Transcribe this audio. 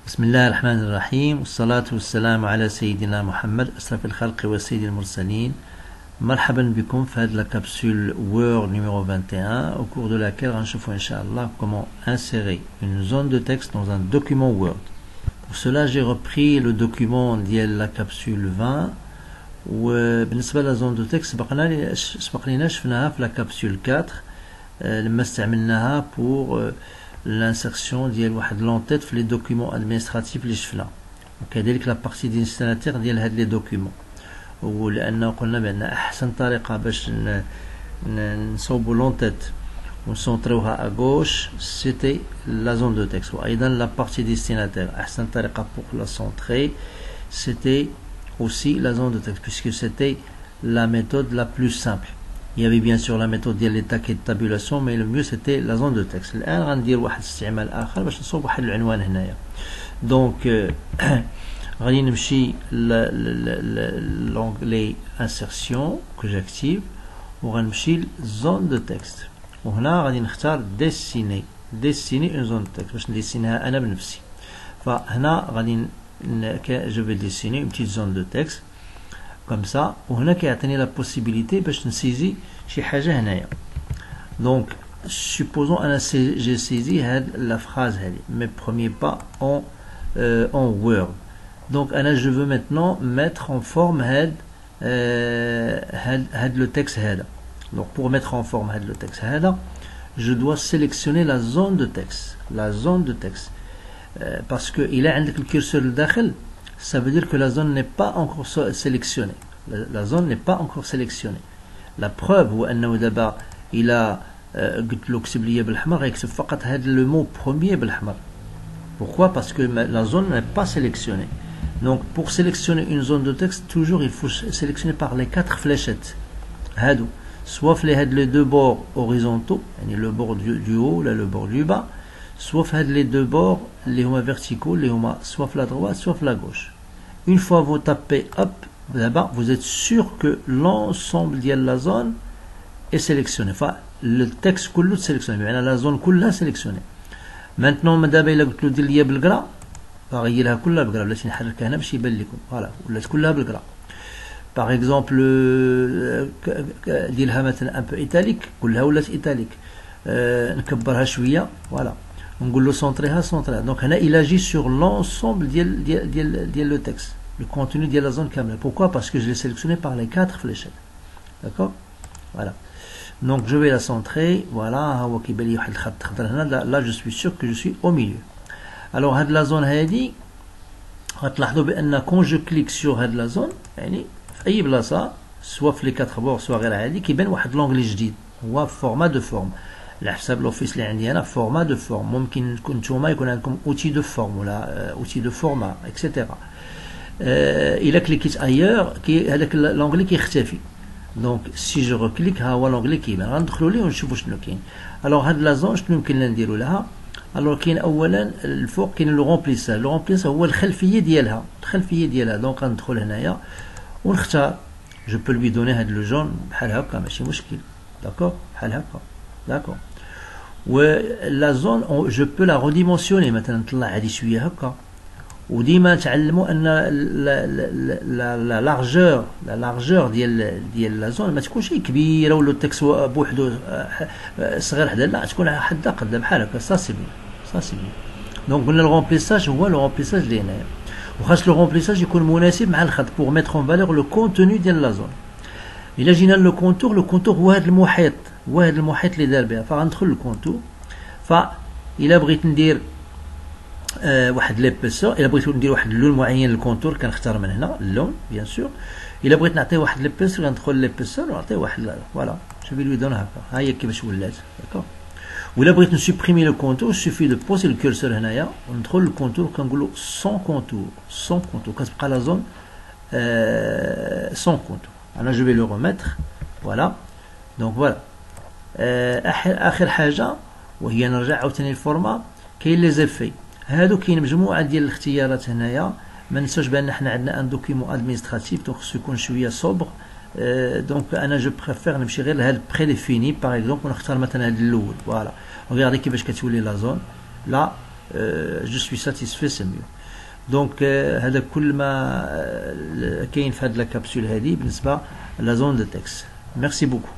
بسم الله الرحمن الرحيم والصلاة والسلام على سيدنا محمد أشرف الخلق وسيد المرسلين. مرحبا بكم في هذه la capsule Word numéro 21 au cours de laquelle غنشوفوا إن شاء الله comment insérer une zone de texte dans un document Word. Pour cela j'ai repris le document ديال la capsule 20 وبالنسبة لا زون دو تكست سبق لينا شفناها في la capsule 4 لما استعملناها pour l'insertion ديال واحد لونتيت في لي دوكيومون ادمنستراتيف اللي شفنا وكذلك لا بارتي ديستيناتير ديال هاد لي دوكيومون. ولأنه قلنا بأن أحسن طريقة باش نصوبوا لونتيت ونسونطريوها أغوش سيتي لا زون دو تكست، وأيضا لا بارتي ديستيناتير أحسن طريقة pour la centrer c'était aussi la zone de texte puisque c'était la méthode la plus simple. Il y avait bien sûr la méthode ديال l'étac et de tabulation mais le mieux c'était la zone de texte. الآن غندير واحد الاستعمال آخر باش نصوب واحد العنوان هنايا. دونك غادي نمشي لونغلي insertion que j'active وغنمشي لزون دو تكست وهنا غادي نختار dessiner une zone de texte باش نديسينها أنا بنفسي. فهنا غادي je vais dessiner une petite zone de texte comme ça وهنا كيعطيني لا possibilité باش نسيزي شي حاجة هنايا. donc supposons أنا j'ai saisi هاد la phrase هادي mes premiers pas en Word. donc أنا je veux maintenant mettre en forme هاد le texte هذا. donc pour mettre en forme هاد le texte هذا je dois sélectionner la zone de texte parce que il a عندك الكرسور لداخل ça veut dire que la zone n'est pas encore sélectionnée. La zone n'est pas encore sélectionnée. La preuve هو أنه دابا إلا قلت له اكتب لي بالأحمر غيكتب فقط هذا le mot premier بالأحمر. Pourquoi? Parce que la zone n'est pas sélectionnée. Donc pour sélectionner une zone de texte toujours il faut sélectionner par les 4 fléchettes. هادو soit في هاد les deux bords horizontaux يعني le bord du haut là le bord du bas, soit في هاد les deux bords اللي هما verticaux اللي هما soit في la droite soit في la gauche. Une fois vous tapez hop là-bas vous êtes sûr que l'ensemble de la zone est sélectionné. Enfin le texte كله sélectionné يعني la zone كلها sélectionnée. maintenant دابا الا قلت له دير ليا بالقرا غيرها كلها بالقرا بلاتي نحركها هنا باش يبان لكم فوالا ولات كلها بالقرا. باغ اكزومبل ديرها مثلا ان بو ايتاليك كلها ولات ايتاليك. نكبرها شويه فوالا ونقول له سونطريها. دونك هنا il agit sur l'ensemble ديال le texte, le contenu ديال la zone كامله. pourquoi? parce que je l'ai sélectionné par les 4 fléchettes. d'accord voilà. donc je vais la centrer voilà ها هو كيبان لي واحد الخط خضر هنا. là je suis sûr que je suis au milieu. alors هاد la zone هادي غتلاحظوا بان quand je clique sur هاد la zone يعني في اي بلاصه سواء في لي 4 بور سواء غير عادي كيبان واحد لونغلي جديد هو فورما دو فورم. على حساب لوفيس اللي عندي انا فورما دو فورم ممكن نتوما يكون عندكم اوتي دو فورم ولا اوتي دو فورما اكسيتيرا. الا كليكيت ايور هذاك لونغلي كيختفي. دونك سي جو ركليك ها هو لونغلي كيبان غندخلوا ليه ونشوفوا شنو كاين. الوغ هاد لا زون شنو يمكن لنا نديروا لها. الوغ كاين اولا الفوق كاين لو رومبليساج. لو رومبليساج هو الخلفيه ديالها. دونك غندخل هنايا ونختار جو بو لوي دوني هاد لو جون بحال هكا ماشي مشكل. داكور بحال هكا داكور. ولا زون جو بو لا ريديمونسيوني مثلا نطلع هادي شويه هكا. وديما تعلموا ان لا لارجور ديال لا زون ما تكونش كبيره ولا التكست بوحدو صغير حدا لا تكون حدا قد بحال هكا. سا سي بيان. دونك قلنا الرومبليساج هو لو رومبليساج اللي هنايا وخاص لو رومبليساج يكون مناسب مع الخط بوغ ميتر اون فالور لو كونتوني ديال لا زون. الا جينا لو كونتور هو هذا المحيط اللي دار بها. فغندخل الكونتور. فإلا بغيت ندير واحد ليبيسور الا بغيت ندير واحد اللون معين للكونتور كنختار من هنا اللون بيان سور. الا بغيت نعطيه واحد ليبيسور غندخل ليبيسور ونعطيه واحد فوالا جو في لوي دون هكا. ها هي كيفاش ولات داكور. ولا بغيت نسوبريمي لو كونتور سوفي دو بوسي الكورسور هنايا وندخل للكونتور كنقولوا سون كونتور كتبقى لا زون سون كونتور. انا جو في لو ريميتر فوالا. دونك فوالا اخر حاجه وهي نرجع عاوتاني الفورما. كاين لي زيفي هادو كاين مجموعه ديال الاختيارات هنايا. ما ننساوش بان حنا عندنا ان دوكيمون ادمنستراتيف دونك خصو يكون شويه صوبر. دونك انا جو بريفير نمشي غير لهاد بريديفيني باغ اكزومبل ونختار مثلا هاد الاول فوالا. وغادي كيفاش كتولي لا زون. لا je suis satisfait, c'est mieux. دونك هذا كل ما كاين في هذه الكابسول هذه بالنسبه لا زون دو تكست. ميرسي بوكو.